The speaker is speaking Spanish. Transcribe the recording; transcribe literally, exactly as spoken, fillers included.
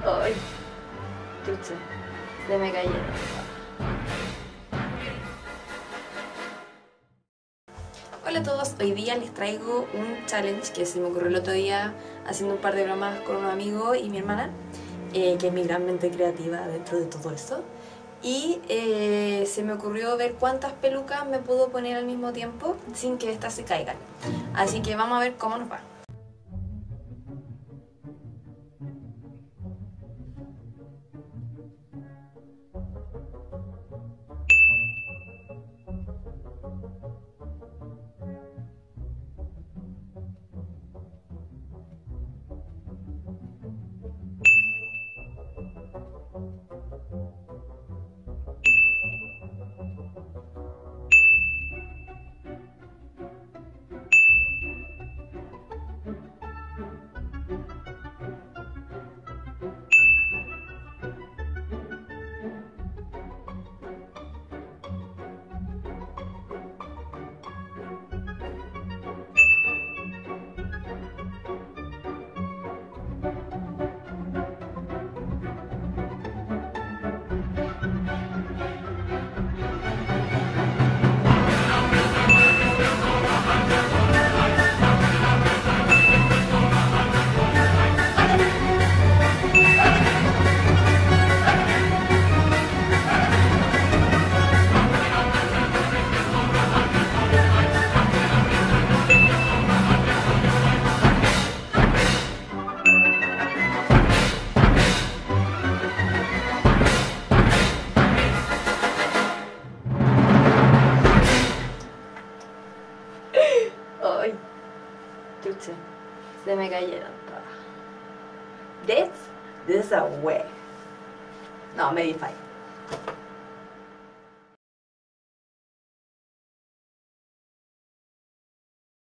Ay, chucha, se me cayeron. Hola a todos, hoy día les traigo un challenge que se me ocurrió el otro día haciendo un par de bromas con unos amigos y mi hermana, eh, que es mi gran mente creativa dentro de todo esto. Y eh, se me ocurrió ver cuántas pelucas me puedo poner al mismo tiempo sin que estas se caigan. Así que vamos a ver cómo nos va. Ay, chucha, se me cayeron todas. This, this is a way. No, me di fallo.